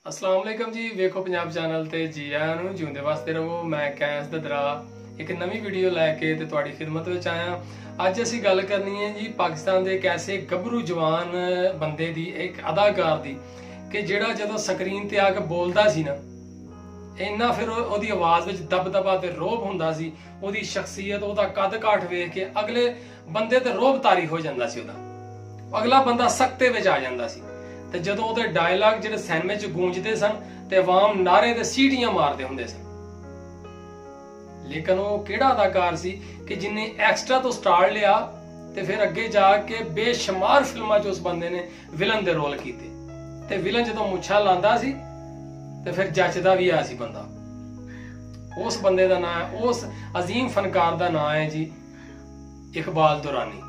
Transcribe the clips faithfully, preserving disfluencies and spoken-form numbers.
अस्सलाम वालेकुम जी, वेखो पंजाब चैनल ते जी आयां नूं जिउंदे वास्ते रहो। मैं कैस ददरा एक नवी वीडियो लैके ते तुहाडी खिदमत विच आया। अज असीं गल करनी है जी पाकिस्तान दे एक ऐसे गभरू जवान बंदे दी, एक अदाकार दी कि जिहड़ा जदों स्क्रीन ते आके बोलदा सी ना, इन्ना फिर ओहदी आवाज़ विच दबदबा ते रोब हुंदा सी। ओहदी शख्सियत, ओहदा कद काठ वेख के अगले बंदे ते रोब तारी हो जांदा सी। ओहदा अगला बंदा सकते विच आ जांदा सी। ते जदों ओहदे डायलॉग जिहड़े सिनेमे च गूंजदे सन ते अवाम नारे ते सीटियां मारदे हुंदे सन। लेकिन वो किहड़ा अदाकार सी कि जिन्हें एक्स्ट्रा तो स्टार लिया ते फिर अगे जाके बेशुमार फिल्मां च उस बंदे ने विलन दे रोल कीते। ते विलन जदों मुच्छां लांदा सी ते फिर जचदा भी आ सी बंदा। उस बंदे दा नाम है, उस अजीम फनकार दा नाम है जी इकबाल दुरानी।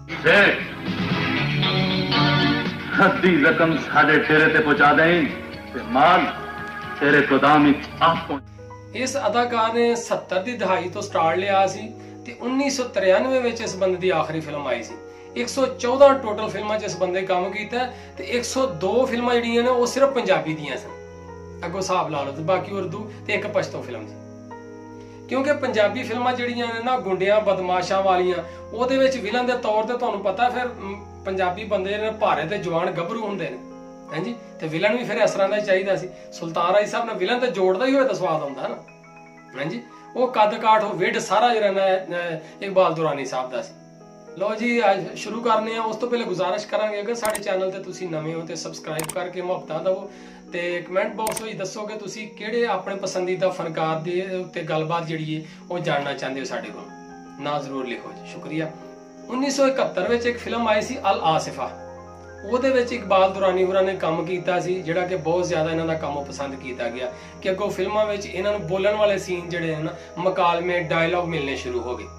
हद्दी रकम साढ़े तेरे ते पहुंचा दें ते माल तेरे गोदाम विच आप पहुंच। इस अदाकार ने सत्तर दी दहाई तो स्टार लिया सी ते उन्नीस सौ तिरानवे विच इस बंदे दी आखिरी फिल्म आई सी। एक सौ चौदह टोटल फिल्मां च इस बंदे काम कीता ते एक सौ दो फिल्मां जिहड़ियां ने वो सिर्फ पंजाबी दियां सन। अगों हिसाब ला लो ते बाकी उर्दू ते एक पश्तो फिल्म सी। क्योंकि पंजाबी फिल्मां जिहड़ियां ने ना गुंडियां बदमाशां वालियां, ओहदे विच विलन दे तौर ते तुहानूं पता फिर पंजाबी बंदे ने भारे ते जवान गभरू हुंदे ने, हां जी। ते विलन भी फिर इस तरह दा ही चाहिदा सी। सुल्तान राय साहब ने विलन ते जोड़दा ही होए तां स्वाद आउंदा ना, हां जी। वो कद काठ वो विड सारा जेहड़ा इकबाल दुरानी साहब दा सी। लो जी अज शुरू करने उस तो पहले गुजारिश करांगे, अगर साडे चैनल ते तुसीं नवे हो ते सबसक्राइब करके मुहब्बतां दवो ते कमेंट बॉक्स में दसो कि तुसीं किहड़े अपने पसंदीदा फनकार दे उत्ते गलबात जिहड़ी है वो जानना चाहते हो साडे कोल, ना जरूर लिखो जी, शुक्रिया। उन्नीस सौ इकहत्तर विच एक फिल्म आई सी अल आसिफा। ਉਹਦੇ ਵਿੱਚ ਇਕਬਾਲ ਦੁਰਾਨੀ ਹੋਰਾਂ ਨੇ ਕੰਮ ਕੀਤਾ ਸੀ ਜਿਹੜਾ ਕਿ ਬਹੁਤ ਜ਼ਿਆਦਾ ਇਹਨਾਂ ਦਾ ਕੰਮ ਪਸੰਦ ਕੀਤਾ ਗਿਆ ਕਿ ਅੱਗੋਂ ਫਿਲਮਾਂ ਵਿੱਚ ਇਹਨਾਂ ਨੂੰ ਬੋਲਣ ਵਾਲੇ ਸੀਨ ਜਿਹੜੇ ਹਨ ਮਕਾਲਮੇ ਡਾਇਲੌਗ ਮਿਲਨੇ ਸ਼ੁਰੂ ਹੋ ਗਏ।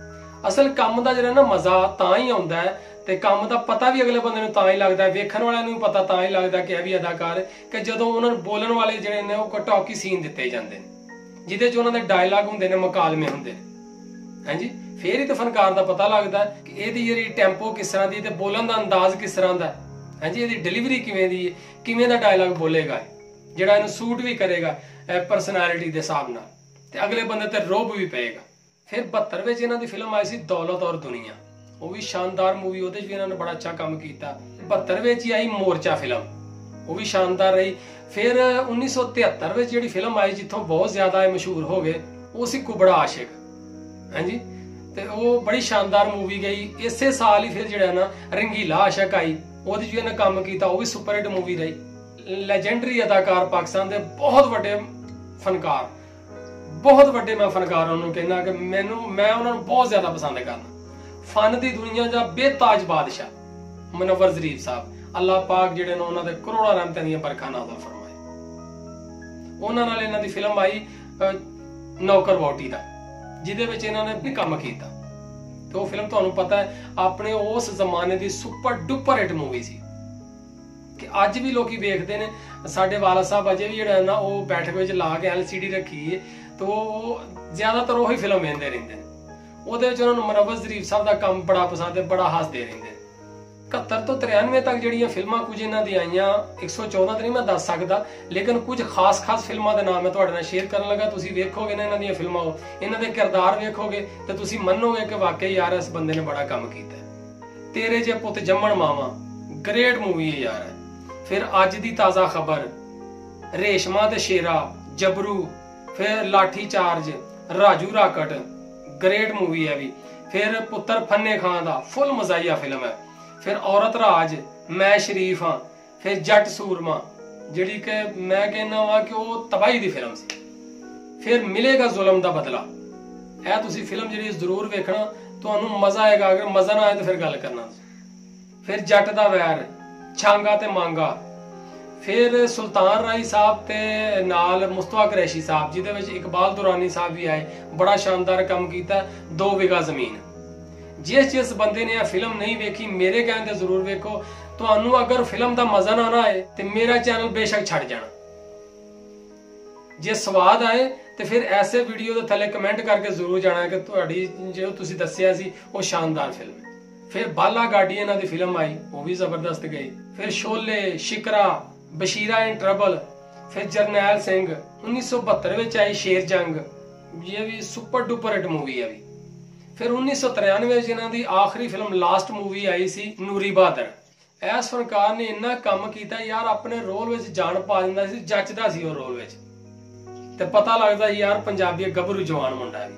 ਅਸਲ ਕੰਮ ਦਾ ਜਿਹੜਾ ਨਾ ਮਜ਼ਾ ਤਾਂ ਹੀ ਆਉਂਦਾ ਹੈ ਤੇ ਕੰਮ ਦਾ ਪਤਾ ਵੀ ਅਗਲੇ ਬੰਦੇ ਨੂੰ ਤਾਂ ਹੀ ਲੱਗਦਾ ਹੈ, ਵੇਖਣ ਵਾਲਿਆਂ ਨੂੰ ਪਤਾ ਤਾਂ ਹੀ ਲੱਗਦਾ ਕਿ ਇਹ ਵੀ ਅਦਾਕਾਰ ਹੈ ਕਿ ਜਦੋਂ ਉਹਨਾਂ ਨੂੰ ਬੋਲਣ ਵਾਲੇ ਜਿਹੜੇ ਨੇ ਉਹ ਟੌਕੀ ਸੀਨ ਦਿੱਤੇ ਜਾਂਦੇ ਨੇ ਜਿਹਦੇ 'ਚ ਉਹਨਾਂ ਦੇ ਡਾਇਲੌਗ ਹੁੰਦੇ ਨੇ, ਮਕਾਲਮੇ ਹੁੰਦੇ ਨੇ, ਹਾਂਜੀ। फिर ही तो फनकार का पता लगता है कि ਇਹਦੀ ਜਿਹੜੀ ਟੈਂਪੋ ਕਿਸ ਤਰ੍ਹਾਂ ਦੀ ਤੇ ਬੋਲਣ ਦਾ ਅੰਦਾਜ਼ ਕਿਸ ਤਰ੍ਹਾਂ ਦਾ ਹੈ, ਹਾਂਜੀ। ਇਹਦੀ ਡਿਲੀਵਰੀ ਕਿਵੇਂ ਦੀ ਹੈ, ਕਿਵੇਂ ਦਾ ਡਾਇਲੌਗ ਬੋਲੇਗਾ ਜਿਹੜਾ ਇਹਨੂੰ ਸੂਟ ਵੀ ਕਰੇਗਾ ਪਰਸਨੈਲਿਟੀ ਦੇ ਹਿਸਾਬ ਨਾਲ ਤੇ ਅਗਲੇ ਬੰਦੇ ਤੇ ਰੋਬ ਵੀ ਪਏਗਾ। ਫਿਰ ਬਹੱਤਰ ਵਿੱਚ ਇਹਨਾਂ ਦੀ ਫਿਲਮ ਆਈ ਸੀ ਦੌਲਤ ਔਰ ਦੁਨੀਆ। ਉਹ ਵੀ ਸ਼ਾਨਦਾਰ ਮੂਵੀ, ਉਹਦੇ 'ਚ ਵੀ ਇਹਨਾਂ ਨੇ ਬੜਾ ਅੱਛਾ ਕੰਮ ਕੀਤਾ। ਬਹੱਤਰ ਵਿੱਚ ਹੀ ਆਈ ਮੋਰਚਾ ਫਿਲਮ, ਉਹ ਵੀ ਸ਼ਾਨਦਾਰ ਰਹੀ। ਫਿਰ ਉੱਨੀ ਸੌ ਤਿਹੱਤਰ ਵਿੱਚ ਜਿਹੜੀ ਫਿਲਮ ਆਈ ਜਿੱਥੋਂ ਬਹੁਤ ਜ਼ਿਆਦਾ ਮਸ਼ਹੂਰ ਹੋ ਗਏ ਉਹ ਸੀ ਕੁਬੜਾ ਆਸ਼ਿਕ, ਹਾਂਜੀ। ਤੇ ਉਹ ਬੜੀ ਸ਼ਾਨਦਾਰ ਮੂਵੀ ਗਈ। ਇਸੇ ਸਾਲ ਹੀ ਫਿਰ ਜਿਹੜਾ ਨਾ ਰੰਗੀਲਾ ਆਸ਼ਕ ਆਈ, ਉਹਦੇ 'ਚ ਇਹਨੇ ਕੰਮ ਕੀਤਾ, ਉਹ ਵੀ ਸੁਪਰ ਹਿੱਟ ਮੂਵੀ ਰਹੀ। ਲੈਜੈਂਡਰੀ ਅਦਾਕਾਰ, ਪਾਕਿਸਤਾਨ ਦੇ ਬਹੁਤ ਵੱਡੇ ਫਨਕਾਰ, ਬਹੁਤ ਵੱਡੇ ਮੈਂ ਫਨਕਾਰ ਉਹਨੂੰ ਕਹਿੰਦਾ ਕਿ ਮੈਨੂੰ ਮੈਂ ਉਹਨਾਂ ਨੂੰ ਬਹੁਤ ਜ਼ਿਆਦਾ ਪਸੰਦ ਕਰਦਾ। ਫਨ ਦੀ ਦੁਨੀਆ ਦਾ ਬੇਤਾਜ ਬਾਦਸ਼ਾਹ ਮੁਨੱਵਰ ਜ਼ਰੀਫ ਸਾਹਿਬ, ਅੱਲਾਹ ਪਾਕ ਜਿਹੜੇ ਨੇ ਉਹਨਾਂ ਦੇ ਕਰੋੜਾਂ ਰਹਿਮਤਾਂ ਦੀਆਂ ਬਰਖਾਂ ਨਾਜ਼ਿਲ ਫਰਮਾਏ। ਉਹਨਾਂ ਨਾਲ ਇਹਨਾਂ ਦੀ ਫਿਲਮ ਆਈ ਨੌਕਰ ਵਹੁਟੀ ਦਾ, ਜਿਹਦੇ ਵਿੱਚ ਇਹਨਾਂ ਨੇ ਵੀ ਕੰਮ ਕੀਤਾ ਤੇ ਉਹ ਫਿਲਮ ਤੁਹਾਨੂੰ ਪਤਾ ਹੈ ਆਪਣੇ ਉਸ ਜ਼ਮਾਨੇ ਦੀ ਸੁਪਰ ਡੁਪਰ ਹਿੱਟ ਮੂਵੀ ਸੀ ਕਿ ਅੱਜ ਵੀ ਲੋਕੀ ਵੇਖਦੇ ਨੇ। ਸਾਡੇ ਵਾਲਾ ਸਾਹਿਬ ਅਜੇ ਵੀ ਜਿਹੜਾ ਨਾ ਉਹ ਬੈਠਕ ਵਿੱਚ ਲਾ ਕੇ ਐਲ ਸੀ ਡੀ ਰੱਖੀ ਹੈ ਤੇ ਉਹ ਜ਼ਿਆਦਾਤਰ ਉਹੀ ਫਿਲਮ ਵੇਖਦੇ ਰਹਿੰਦੇ ਨੇ। ਉਹਦੇ ਵਿੱਚ ਉਹਨਾਂ ਨੂੰ ਮੁਨੱਵਰ ਜ਼ਰੀਫ ਸਾਹਿਬ ਦਾ ਕੰਮ ਬੜਾ ਪਸੰਦ ਹੈ, ਬੜਾ ਹੱਸਦੇ ਰਹਿੰਦੇ ਨੇ। ਇਕਹੱਤਰ ਤੋਂ ਤਿਰਾਨਵੇਂ ਤੱਕ ਜਿਹੜੀਆਂ ਫਿਲਮਾਂ ਕੁਝ ਇਹਨਾਂ ਦੀਆਂ ਆਈਆਂ, ਇੱਕ ਸੌ ਚੌਦਾਂ ਤੇ ਨਹੀਂ ਮੈਂ ਦੱਸ ਸਕਦਾ, ਲੇਕਿਨ ਕੁਝ ਖਾਸ ਖਾਸ ਫਿਲਮਾਂ ਦੇ ਨਾਮ ਮੈਂ ਤੁਹਾਡੇ ਨਾਲ ਸ਼ੇਅਰ ਕਰਨ ਲੱਗਾ। ਤੁਸੀਂ ਵੇਖੋਗੇ ਨਾ ਇਹਨਾਂ ਦੀਆਂ ਫਿਲਮਾਂ, ਇਹਨਾਂ ਦੇ ਕਿਰਦਾਰ ਵੇਖੋਗੇ ਤੇ ਤੁਸੀਂ ਮੰਨੋਗੇ ਕਿ ਵਾਕਈ ਯਾਰ ਇਸ ਬੰਦੇ ਨੇ ਬੜਾ ਕੰਮ ਕੀਤਾ। ਤੇਰੇ ਜੇ ਪੁੱਤ ਜੰਮਣ ਮਾਵਾਂ ਗ੍ਰੇਟ ਮੂਵੀ ਹੈ ਯਾਰ। ਫਿਰ ਅੱਜ ਦੀ ਤਾਜ਼ਾ ਖਬਰ, ਰੇਸ਼ਮਾ ਤੇ ਸ਼ੇਰਾ, ਜਬਰੂ, ਫਿਰ Lathi charge, Raju rocket, great movie ਹੈ ਵੀ। ਫਿਰ ਪੁੱਤਰ ਫੰਨੇ ਖਾਨ ਦਾ ਫੁੱਲ ਮਜ਼ਾਈਆ ਫਿਲਮ ਹੈ। फिर औरत राज, मैं शरीफ हाँ, फिर जट सूरमा जिहड़ी कि मैं कहना वा कि वो तबाही दी फिल्म सी। फिर मिलेगा जुल्म दा बदला, यह तुसी फिल्म जिहड़ी जरूर वेखना, तुहानू मजा आएगा। अगर मजा ना आए तो फिर गल करना। फिर जट दा वैर, छांगा ते मांगा। फिर सुल्तान राय साहब ते नाल मुस्तफा कुरैशी साहब, जिहदे विच इकबाल दुरानी साहब भी आए, बड़ा शानदार काम कीता। दो विगा जमीन। जिस जिस बंदे ने फिल्म नहीं वेखी मेरे कहने ते जरूर वेखो। तुहानू अगर फिल्म दा मजा ना ना आए तो मेरा चैनल बेशक छड़ जाना। जे स्वाद आए तो फिर ऐसे वीडियो के थले कमेंट करके जरूर जाना कि तुहाडी जो तुसी दस्सिया सी वो शानदार फिल्म है। फिर बाला गाड़ी इन्हां दी फिल्म आई, वो भी जबरदस्त गई। फिर शोले, शिकरा, बशीरा इन ट्रबल, फिर जरनैल सिंह उन्नीस सौ बहत्तर में आई शेर जंग, ये भी सुपर डुपर हिट मूवी है भी। फिर उन्नीस सौ तिरानवे जिन्हों की आखिरी फिल्म लास्ट मूवी आई सी नूरी बहादुर। इस फनकार ने इन्ना काम किया यार, अपने रोल में जान पा दिंदा सी, जचदा सी वो रोल में, ते पता लगता यार पंजाबी गभरू जवान मुंडा है।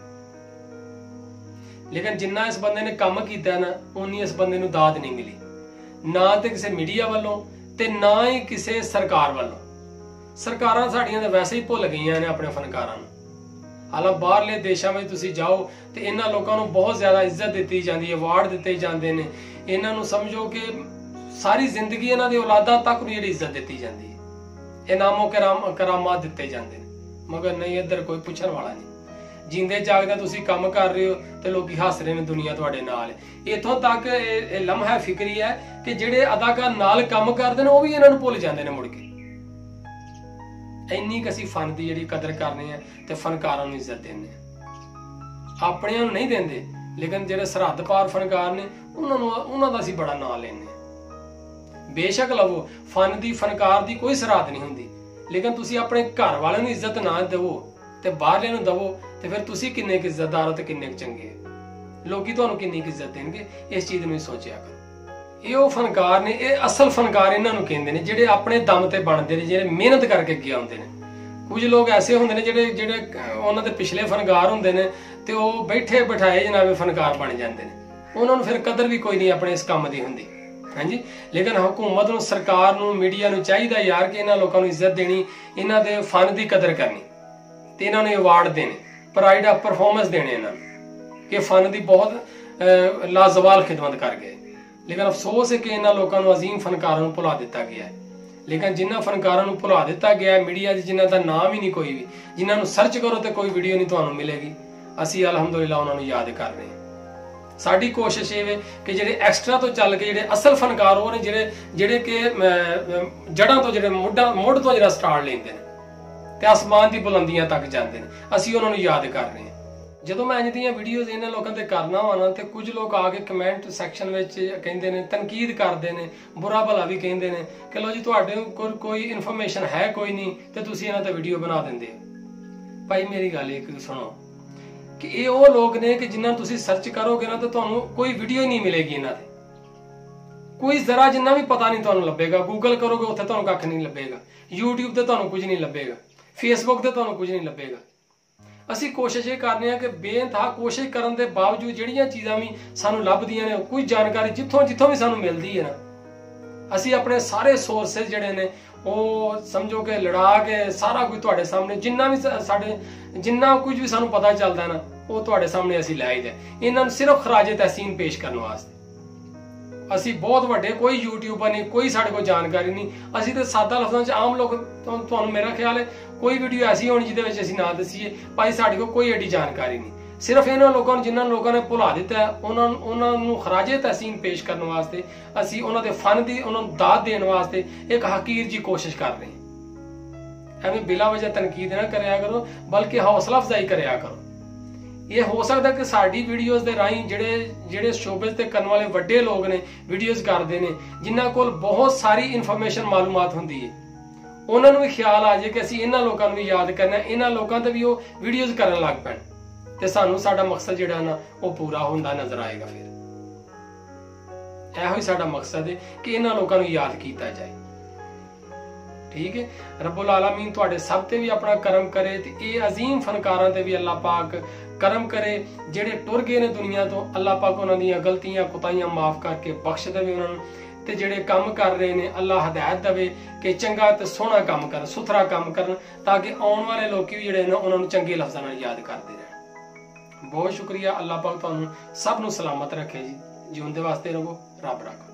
लेकिन जिन्ना इस बंदे ने काम किया ना, उन्नी इस बंदे नूं दाद नहीं मिली, ना तो किसी मीडिया वालों ते ना ही किसी सरकार वालों। सरकारां साड़ियां तां वैसे ही भुल गईयां ने अपने फनकारां नूं। हालांकि बाहरले देशों में तुसीं जाओ तो इन्हां लोकां नूं बहुत ज्यादा इज्जत दी जाती है, अवार्ड दिते जाते हैं। इन्हां नूं समझो कि सारी जिंदगी इन्हां दी औलादां तक नूं जिहड़ी इज्जत दी जाती है, इनामों कराम करामात दिते जाते हैं। मगर नहीं, इधर कोई पुछण वाला नहीं। जींदे जागदे तुसीं काम कर रहे हो तो लोग हस रहे हैं, दुनिया तुहाडे नाल है। इत्थों तक ये लम्हा फिक्री है कि जिहड़े अदाकार नाल काम करदे ने वो भी इन्हां नूं भुल जांदे ने मुड़ के। इन्नी कसी फन की जिहड़ी कदर करनी है ते फनकारां नूं इज्जत देने, अपणियां नूं नहीं देंदे। लेकिन जिहड़े सरहद पार फनकार ने उन्हां नूं उन्हां दा असीं बड़ा नाम लैंदे। बेशक लवो, फन की फनकार की कोई सरहद नहीं हुंदी, लेकिन तुसीं अपने घर वालिਆਂ नूं इज्जत ना देवो ते बाहरलिਆਂ नूं दवो ते फिर तुसीं किन्ने क इज्जतदार हो ते किन्ने क चंगे हो, लोकी तुहानूं किन्नी क इज्जत देणगे। इस चीज़ नूं सोचिया करो। ये वो फनकार ने, ये असल फनकार इन्हां नूं कहंदे ने जिहड़े अपने दम ते बनदे ने, जिहड़े मेहनत करके अगे आउंदे ने। कुछ लोग ऐसे होंदे ने जिहड़े जिहड़े उन्हां दे पिछले फनकार हुंदे ने ते ओह बैठे बिठाए जनाबे फनकार बन जांदे ने, उन्हां नूं फिर कदर भी कोई नहीं अपने इस काम दी हुंदी। हाँ जी, लेकिन हुकूमत नूं, सरकार नूं, मीडिया नूं चाहिदा यार कि इन्हां लोकां नूं इज्जत देनी, इन्हां दे फन दी कदर करनी ते इन्हां नूं अवार्ड देने, प्राइड ऑफ परफॉर्मेंस देने इन्हां नूं कि फन दी बहुत लाजवाल खिदमत कर गए। लेकिन अफसोस है कि इन्हां लोकां नूं अजीम फनकारां नूं भुला दिता गया है। लेकिन जिन्हां फनकारां नूं भुला दिता गया है मीडिया जिन्हां दा नाम ही नहीं कोई भी, जिन्हां नूं सर्च करो तो कोई वीडियो नहीं तुहानूं मिलेगी, असीं अलहमदुलिल्लाह उन्हां नूं याद कर रहे हैं। साडी कोशिश ये है कि जिहड़े एक्सट्रा तो चल के जिहड़े असल फनकार हो ने, जिहड़े जिहड़े कि जड़ां तो जिहड़े मुढ़ां मुढ़ तो जिहड़ा स्टार्ट लैंदे ने ते आसमान दी बुलंदियां तक जांदे ने, असीं उन्हां नूं याद कर रहे हैं। ਜਦੋਂ मैं इंज दियां वीडियोज़ इन्हां लोकां ते करना वा ना ते कुछ लोग आके कमेंट सैक्शन विच कहंदे ने, तनकीद करदे ने, बुरा भला भी कहंदे ने कि लो जी तुहाडे कोल कोई इन्फॉर्मेशन है कोई नहीं ते तुसीं इन्हां ते वीडियो बना दिंदे हो। भाई मेरी गल एक सुनो कि ये वो लोग ने कि जिन्हां तुसीं सर्च करोगे ना तो तुहानूं कोई वीडियो ही नहीं मिलेगी इन्हां ते, कोई जरा जिन्ना भी पता नहीं तुहानूं लभेगा। गूगल करोगे उत्थे तुहानूं कख नहीं लभेगा, यूट्यूब ते तुहानूं कुछ नहीं लभेगा, फेसबुक ते तुहानूं कुछ नहीं लभेगा। असीं कोशिश ये करने हैं कि बेइंतहा कोशिश करन दे बावजूद जिहड़ियां चीज़ां भी सानूं लभदियां ने, कोई जानकारी जित्थों जित्थों भी सानूं मिलदी है ना, असीं अपने सारे सोर्सेज जिहड़े ने ਉਹ समझो कि लड़ा के सारा कुछ तुहाडे सामने, जिन्ना भी साडे जिन्ना कुछ भी सानूं पता चलदा ना वो तुहाडे सामने असीं लै आईदा। इन्हां नूं सिर्फ खराजे तहसीन पेश करने वास्ते असीं बहुत वड्डे कोई यूट्यूबर नहीं, कोई साडे कोल जानकारी नहीं। असीं ते सादा लफ्ज़ां च आम लोग, तुहानूं मेरा ख्याल है कोई वीडियो ऐसी होनी जिहदे विच असीं ना दस्सीए भाई साडे कोल कोई एडी जानकारी नहीं। सिर्फ इन्हां लोगों ने जिन्हां लोगों ने भुला दिता है उन्हां उन्हां नूं खराजे तहसीन पेश करने वास्ते असीं उन्हां दे फन दी उन्हां नूं दाद देने वास्ते एक हकीर जी कोशिश कर रहे हैं। एवें बिला वजह तनकीद ना करया करो, बल्कि हौसला अफजाई करया करो। ये हो सकता कि साडी वीडियोज़ दे राहीं जिहड़े जिहड़े शोबे ते करने वाले वड्डे लोग ने वीडियोज़ करदे ने, जिन्हां कोल बहुत सारी इन्फॉर्मेशन मालूमात हुंदी है, उन्हां नूं भी ख्याल आ जाए कि असीं इन्हां लोकां नूं भी याद करना, इन्हां लोकां ते भी ओह वीडियोज़ करन लग पैण ते सानू साडा मकसद जिहड़ा ना वो पूरा होंदा नजर आएगा। फिर इहो ही साडा मकसद है कि इन्हां लोकां नूं याद कीता जाए। ठीक है, रब्बुल आलमीन तुहाडे सब ते भी अपना करम करे ते ये अजीम फनकारां ते भी अल्लाह पाक करम करे जिहड़े टुर गए ने दुनिया तो। अल्लाह पाक उन्हां दीयां गलतियां कुताहियां माफ करके बख्श देवे उन्हां नूं ते जिहड़े काम कर रहे ने अल्लाह हदायत देवे कि चंगा ते सोहना काम करन, सुथरा काम करन, ताकि आउण वाले लोग भी जिहड़े ने उन्हां नूं चंगे लफ्ज़ां नाल याद करदे रहन। बहुत शुक्रिया। अल्लाह पाक तुहानूं सब नूं सलामत रखे जी, जीउंदे वास्ते रहो, रब रखो।